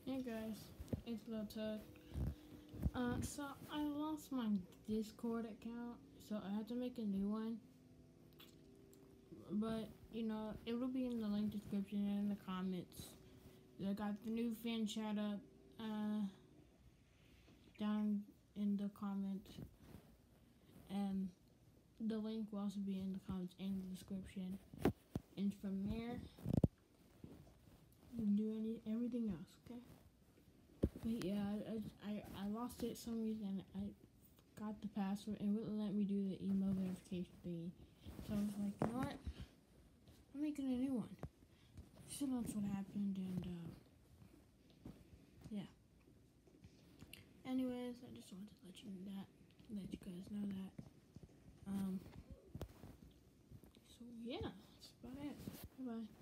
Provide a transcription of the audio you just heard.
Hey guys, it's Lil Tug. So I lost my Discord account, so I have to make a new one. But it will be in the link description and in the comments. I got the new fan chat up down in the comments, and the link will also be in the comments and the description. And from there, you can do everything else. Okay. But yeah, I lost it some reason. I got the password and wouldn't let me do the email verification thingy. So I was like, you know what? I'm making a new one. So that's what happened, and yeah. Anyways, I just wanted to let you guys know that. So yeah, that's about it. Bye bye.